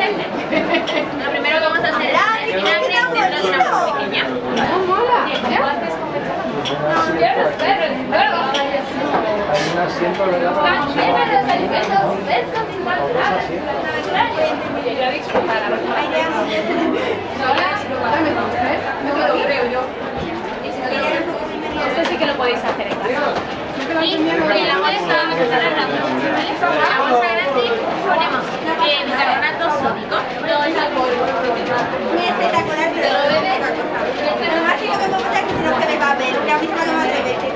hacer. Lo primero que vamos a hacer es el vinagre dentro de una bolsa pequeña. Hay un asiento, ¿verdad? Esto sí que lo podéis hacer en casa. Y en la bolsa vamos a echar la bolsa, ¿vale? En la bolsa grande ponemos bicarbonato sódico, 2 alcohol. Muy espectacular, pero lo bebes. Lo más chico que podemos hacer es que tenemos que beber papel, que a mí se me ha tomado 3 veces.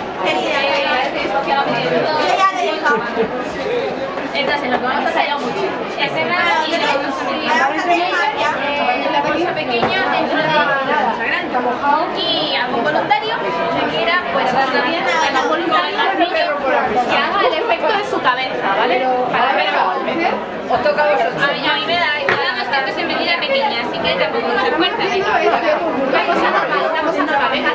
Yo ya lo he dejado. Entonces lo que vamos a hacer es cerrar y la bolsa pequeña dentro de la bolsa grande. Y algún voluntario que quiera pues también algún voluntario más niño que haga el efecto de su cabeza, ¿vale? Para ver el golpe. Os toca a vosotros. A mí me da dos cartas en medida pequeña, así que tampoco no se fuerte. Una cosa normal, venga.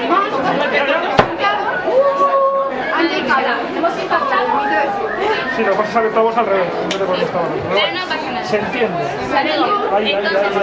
Hemos impactado. Sí, lo que pasa es que estamos al revés, en vez de cuando estábamos. Pero no pasa nada. Se entiende. Ay, No pasa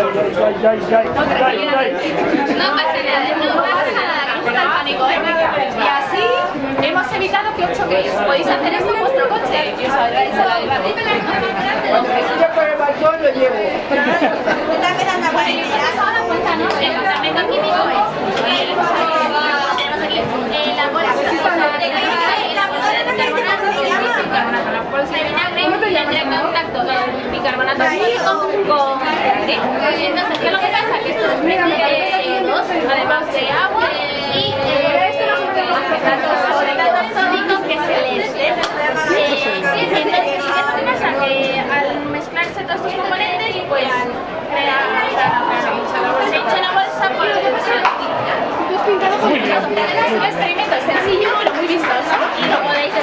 nada, no está el pánico, ¿eh? Y así hemos evitado que os choquéis. Podéis hacer esto en vuestro coche y os saldráis a la llevar. Yo por el balcón lo llevo. Me está quedando a Ahora cuéntanos, el tratamiento químico es tenemos aquí la bolsa de vinagre y la bolsa de bicarbonato. La bolsa de vinagre tendrá en contacto el bicarbonato sódico con el vinagre. Entonces, ¿qué es lo que pasa? Que esto es mezcla de CO2, además de agua y acetato sódico que se les entonces, ¿qué pasa? Que al mezclarse todos estos componentes, pues se echa una bolsa por el experimento es sencillo pero muy vistoso y lo podéis